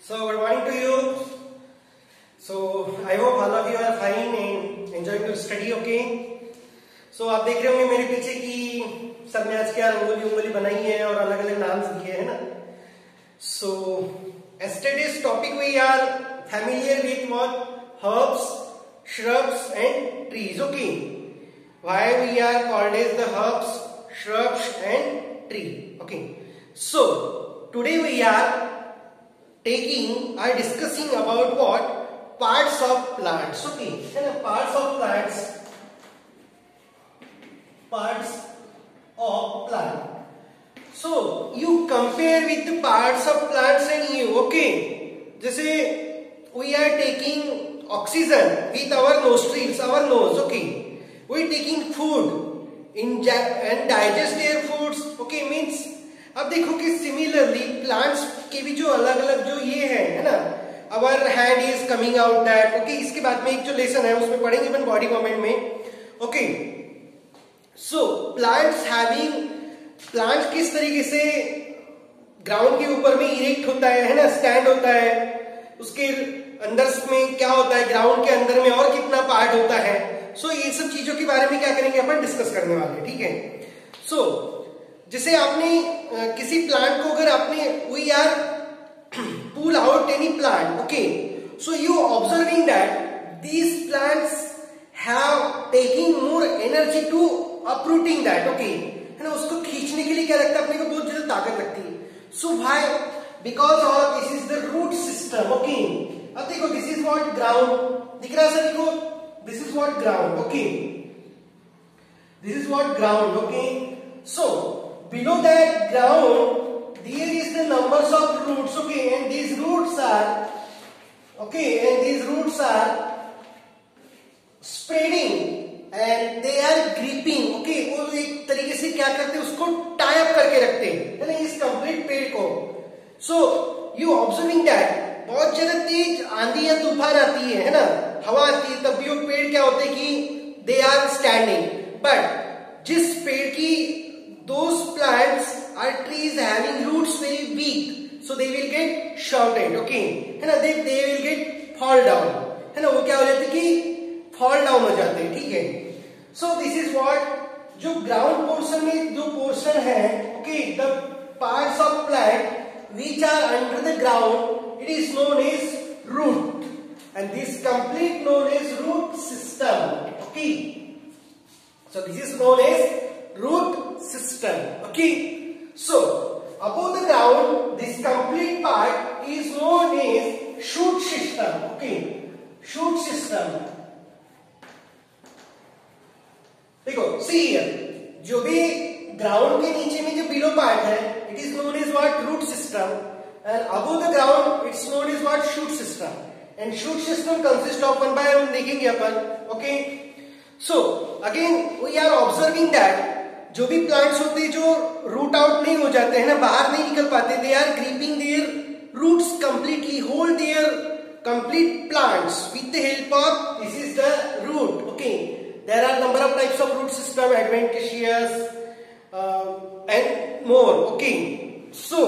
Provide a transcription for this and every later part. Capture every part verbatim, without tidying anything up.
So good morning to you. So I hope all of you are fine and enjoying to study. Okay. So आप देख रहे होंगे मेरे पीछे कि सबने आज क्या रंगोली उंगली बनाई है और अलग अलग नाम दिए हैं ना. So yesterday's topic we are familiar with what herbs, shrubs and trees. Okay. Why we are called as the herbs, shrubs and tree. Okay. So today we are taking or discussing about what parts of plants. Okay, and parts of plants, parts of plant. So you compare with the parts of plants and you. Okay, जैसे we are taking oxygen with our nostrils, our nose. Okay, we are taking food in and digest their foods. Okay, means अब देखो कि similarly plants के भी जो अलग अलग जो ये है है ना, our hand is coming out that. Okay, इसके बाद में एक जो लेसन है उसमें पढ़ेंगे अपन बॉडी मूवमेंट में. Okay, so plants having, plant किस तरीके से ग्राउंड के ऊपर में इरेक्ट होता है है ना, स्टैंड होता है, उसके अंदर में क्या होता है, ग्राउंड के अंदर में और कितना पार्ट होता है. सो so, ये सब चीजों के बारे में क्या करेंगे अपन, डिस्कस करने वाले. ठीक है. सो so, जैसे आपने किसी प्लांट को अगर आपने we are pull out any plant. Okay, so you observing that these plants have taking more energy to uprooting that. Okay, है ना, उसको खींचने के लिए क्या लगता है अपने को, बहुत ज्यादा ताकत लगती है. So why, because of this is the root system. Okay, अब देखो दिस इज व्हाट ग्राउंड दिख रहा है सर, देखो this is what ground. Okay, this is what ground. Okay, so below that ground there is the numbers of roots. Okay, and these roots are okay and these roots are spreading and they are gripping. Okay, वो एक तरीके से क्या करते हैं, उसको tie up करके रखते हैं है ना, इस कंप्लीट पेड़ को. सो यू ऑब्जर्विंग दैट बहुत ज्यादा तेज आंधी या तूफान आती है है ना, हवा आती है, तब भी वो पेड़ क्या होते हैं कि दे आर स्टैंडिंग. बट जिस पेड़ की those plants are trees having roots very weak, so they will get shorted. Okay, है ना, they they will get fall down, है ना, वो क्या हो जाते हैं कि fall down हो जाते हैं. ठीक है. so this is what जो ground portion में जो portion है, okay, the parts of plant which are under the ground, it is known as root, and this complete known as root system. Okay, so this is known as root system. Okay, so above the ground this complete part is known as shoot system. Okay, shoot system. देखो see here, जो भी ground के नीचे में जो below part है, it is known as what, root system, and above the ground it's known as what, shoot system. and shoot system consists of one by one देखेंगे अपन. Okay, so again we are observing that जो भी plants होते हैं जो root out नहीं हो जाते हैं ना, बाहर नहीं निकल पाते, they are gripping their roots completely, hold their complete plants with the help of this is the root. Okay, there are number of types of root system, adventitious and more. Okay, so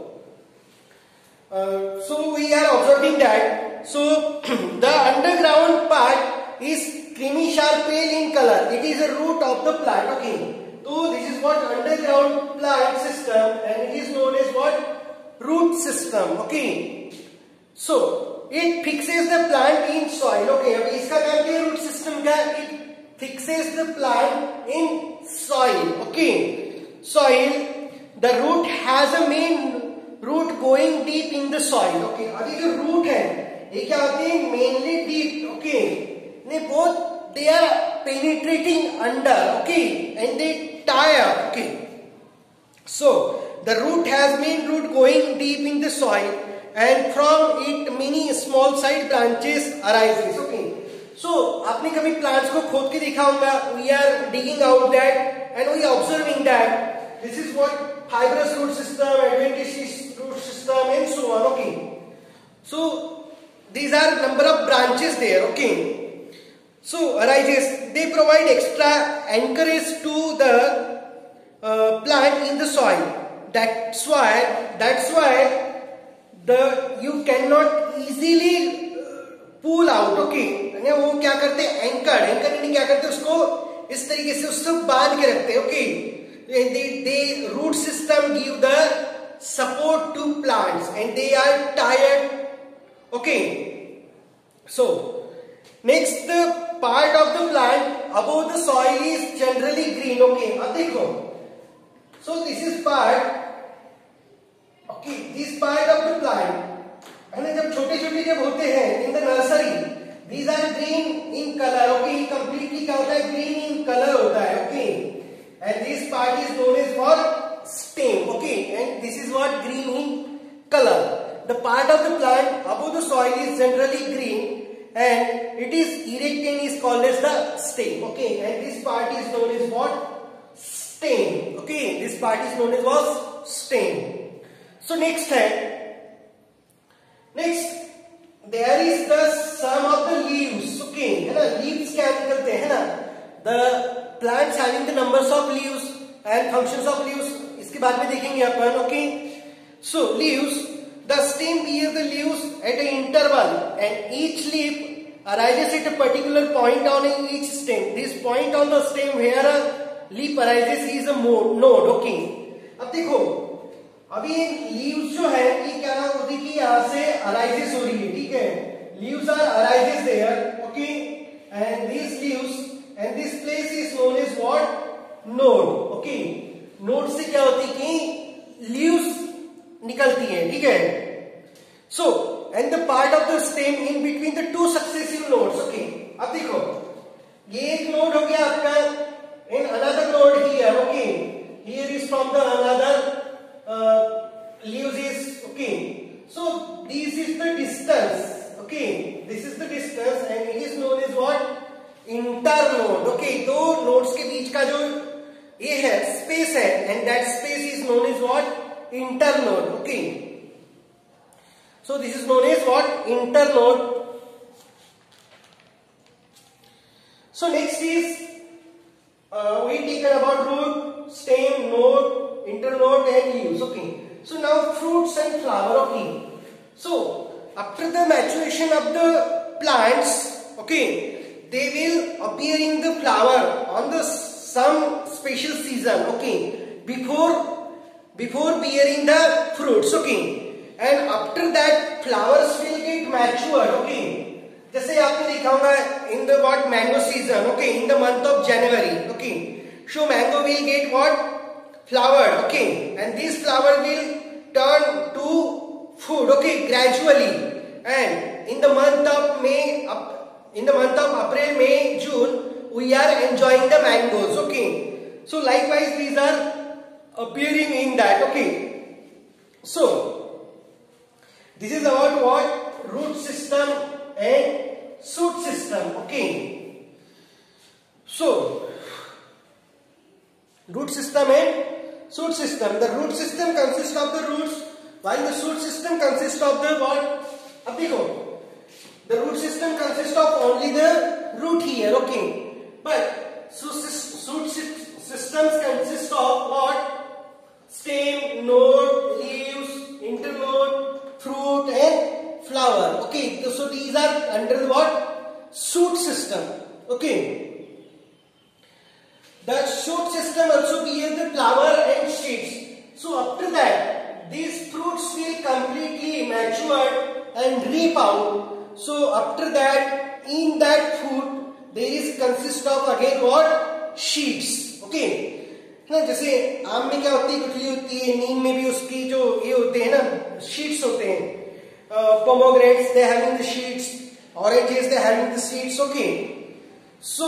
so we are observing that so the underground part is creamy sharp pale in color, it is a root of the plant. Okay, so this is what underground plant system and it is known as what, root system. Okay, so it fixes the plant in soil. Okay, अब इसका काम क्या है, root system का, it fixes the plant in soil. Okay, soil, the root has a main root going deep in the soil. Okay, अब ये जो root है ये क्या होते हैं, mainly deep. Okay, they both they are penetrating under. Okay, and they tie up. Okay, so the root has main root going deep in the soil and from it many small side branches arises. Okay, so आपने कभी plants को खोद के देखा होगा, we are digging out that and we are observing that this is what fibrous root system, adventitious root system and so on. Okay, so these are number of branches there. Okay, so arises, they provide extra anchorage to the uh, plant in the soil. That's why that's why the you can not easily pull out, okay. वो क्या करते हैं, anchor anchor यानी क्या करते हैं, उसको इस तरीके से उसको बांध के रखते हैं, okay. They root system give the support to plants and they are tired, okay. So next part of the plant above the soil is generally green, okay. अब देखो, so this is part, okay, this part of the plant है ना, जब छोटे छोटे जब होते हैं in the nursery, these are green in colour, okay. Completely क्या होता है, ग्रीन इन कलर होता है, okay. And this part is known as what, stem, okay. And this is what, green in colour. The part of the plant above the soil is generally green and it is erect and is called as the stem, okay. And this part is known as what, stem, okay. This part is known as what, stem. So next है, next there is the some of the leaves, okay, है ना। leaves क्या निकलते हैं ना, the plants having the numbers of leaves and functions of leaves, इसके बाद में देखेंगे अपन, okay. So leaves, the stem bears the leaves at an interval and each leaf arises at a particular point on each stem. This point on the stem where a leaf arises is a node, okay. अब देखो, अभी leaves जो है ये क्या होती है कि यहाँ से arises हो रही है, ठीक है। leaves are arises there, okay. And these leaves and this place is known as what, node, okay. node से क्या होती है कि leaves निकलती है, ठीक है। So and the part of the stem in between the two successive nodes, okay. अब देखो, ये एक नोड हो गया आपका, in another node here, okay. Here is from the another leaves is, okay. So this is the distance, okay. This is the distance and it is known as what, internode, okay. दो nodes के बीच का जो ये है space है, and that space is known as what, internode, okay. So this is known as what, internode. So next is uh, we taken about root, stem, node, internode and leaves, okay. So now fruits and flower, okay. So after the maturation of the plants, okay, they will appear in the flower on the some special season, okay, before before bearing the fruits, okay. And after that flowers will get matured, okay. जैसे आपने देखा होगा in the what, mango season, okay, in the month of January, okay. So mango will get what, flowered, okay. And this flower will turn to food, okay, gradually. And in the month of May, in the month of April, May, June, we are enjoying the mangoes, okay. So likewise these are appearing in that, okay. So this is about what, root system and shoot system, okay. So root system and shoot system, the root system consists of the roots while the shoot system consists of the what, अब देखो, the root system consists of only the root here, okay. But shoot systems consist of what, stem, node, leaves, internode, fruit and flower, okay. So these are under the what, shoot system, okay. The shoot system also bears the flower and seeds. So after that these fruits will completely mature and reap out. So after that in that fruit there is consist of again what, seeds, okay. ना जैसे आम में क्या होती है, गुठली होती है, नीम में भी उसकी जो ये होते हैं ना, शीट्स होते हैं. Pomegranates they having the seeds, oranges they having the seeds. Okay, so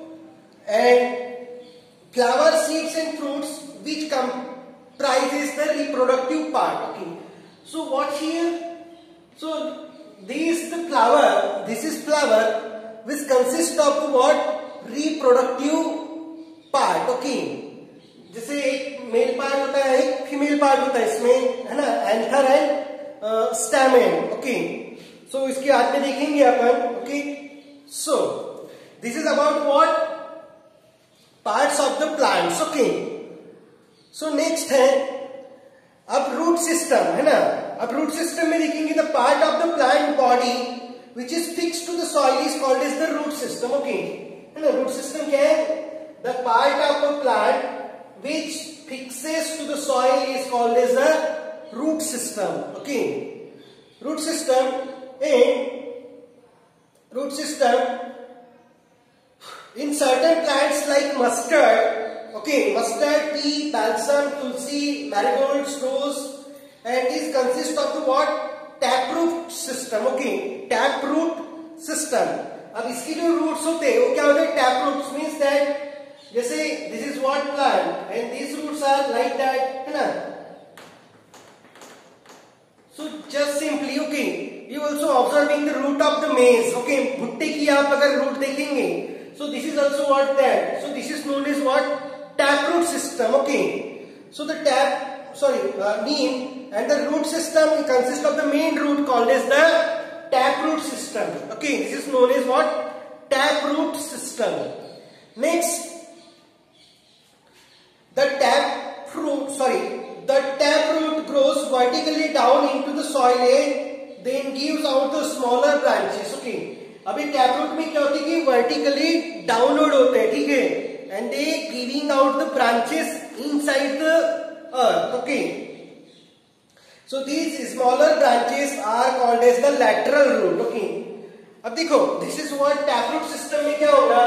and flower, seeds and fruits which comprises the reproductive part. Okay, so what here? So this the flower, this is flower which consists of what? Reproductive part. Okay, जैसे एक male part होता है, एक female part होता है इसमें, है ना, anther and stamen. Okay, so इसके बाद में देखेंगे अपन. Okay, so this is about what? Parts of the plants. Okay, so next है अब रूट सिस्टम, है ना. अब रूट सिस्टम में देखेंगे the part of the plant body which is fixed to the soil is called as the root system. Okay, है ना. Root system क्या है? The part of the plant which fixes to the soil is called as the root system. Okay, root system and root system in certain plants like mustard, okay, mustard, tea, balsam, tulsi, marigolds, rose, and these consist of the what? Taproot system. Okay, taproot system. अब इसकी जो roots होते हैं वो क्या होते हैं? Taproots means that जैसे this is what plant and these roots are like that, है ना. So just simply, okay, you also observing the root of the maize. Okay, भुट्टे की आप अगर root देखेंगे, so this is also what that. So this is known as what? Taproot system. Okay, so the tap, sorry, uh, neem and the root system consists of the main root called as the taproot system. Okay, this is known as what? Taproot system. Next, the taproot, sorry, the taproot grows vertically down into the soil and then gives out the smaller branches. Okay, अभी taproot में क्या होती है कि vertically downward होते हैं, ठीक है, and they giving out the branches inside the earth. Okay, so these smaller branches are called as the lateral root. Okay, अब देखो this is what taproot system में क्या होगा.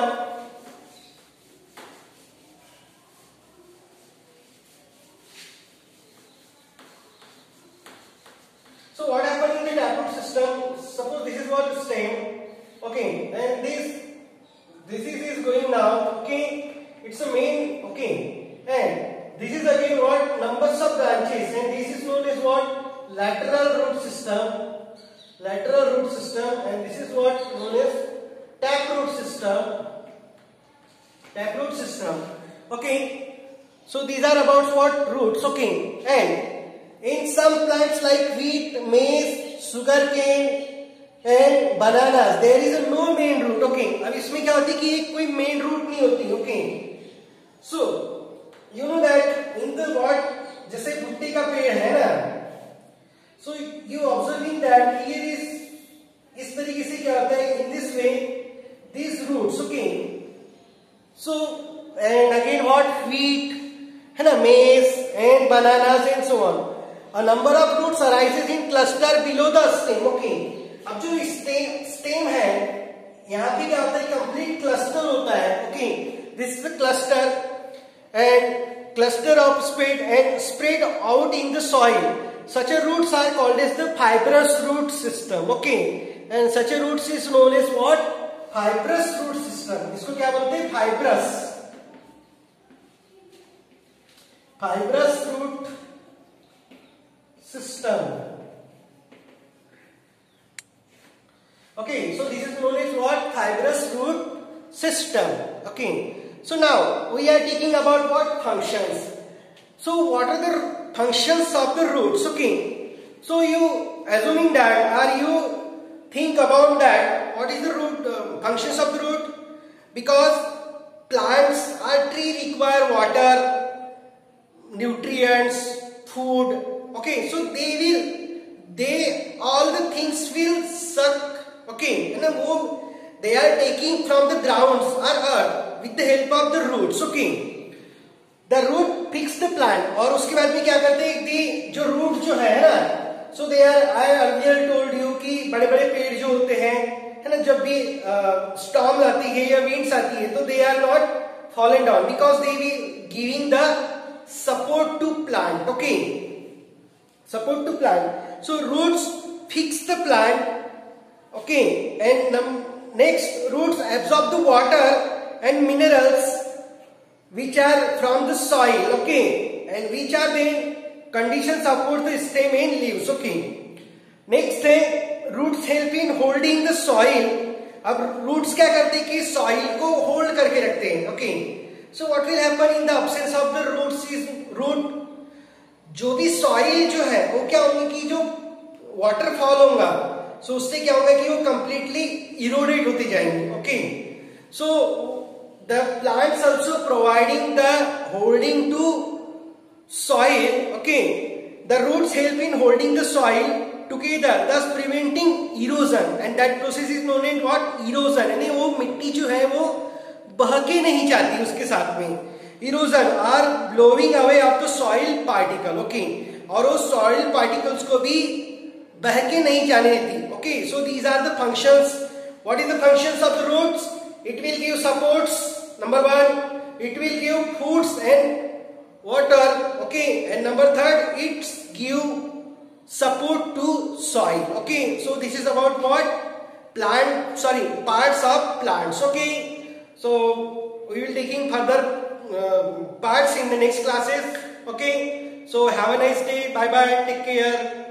So what happened in the taproot system? Suppose this is what stem, okay, and this this is, is going down. Okay, it's a main. Okay, and this is again what? Numbers of branches, and this is known as what? Lateral root system. Lateral root system, and this is what known as taproot system. Taproot system. Okay, so these are about what? Roots. Okay, and in some plants like wheat, maize, sugarcane and bananas, there is a no main root. Okay, अब इसमें क्या होती है कि एक कोई main root नहीं होती. Okay, so you know that in the what, जैसे भुट्टे का पेड़ है ना, so you observing that here is इस तरीके से क्या होता है, in this way these roots. Okay, so and again what? Wheat, है ना, maize and bananas and so on. A number of roots arises in cluster below the stem. Okay, अब जो stem stem है यहाँ पे क्या होता है, complete cluster होता है. Okay, this is the cluster and cluster of spread and spread out in the soil. Such a roots are called as the fibrous root system. Okay, and such a roots is known as what? Fibrous root system. इसको क्या बोलते हैं? Fibrous. Fibrous root system. Okay, so this is known as what? Fibrous root system. Okay, so now we are taking about what? Functions. So what are the functions of the roots? Okay, so you assuming that, or you think about that, what is the root uh, functions of the root? Because plants or tree require water, nutrients, food. Okay, so they will, they all the things will suck. Okay, and वो they are taking from the grounds or earth with the help of the roots. Okay, the root picks the plant. और उसके बाद में क्या करते हैं, the जो root जो है ना, so they are, I earlier told you कि बड़े बड़े पेड़ जो होते हैं, है ना, जब भी storm आती है या winds आती है, तो they are not fallen down because they will giving the support to plant. Okay, support to plant. So roots fix the plant. Okay, and next roots absorb the water and minerals which are from the soil. Okay, and which are then conditions support the stem and leaves. Okay, next है roots help in holding the soil. अब roots क्या करते हैं कि soil को hold करके रखते हैं. Okay, so what will happen in the absence of the roots is root, जो भी soil जो है वो क्या होंगे कि जो waterfall होगा, so उससे क्या होगा कि वो completely eroded होते जाएंगे. Okay, so the plants also providing the holding to soil. Okay, the roots help in holding the soil together, thus preventing erosion, and that process is known as what? Erosion. यानी वो मिट्टी जो है वो बहके नहीं जाती उसके साथ में. Erosion are blowing away of the soil particle. Okay, और वो soil particles को भी बहके नहीं जाने देती. Okay, so these are the functions. What is the functions of the roots? It will give supports. Number one, it will give foods and water. Okay, and number third, it give support to soil. Okay, so this is about what? Plant, sorry, parts of plants. Okay, so we will taking further uh, parts in the next classes. Okay, so have a nice day. Bye bye. Take care.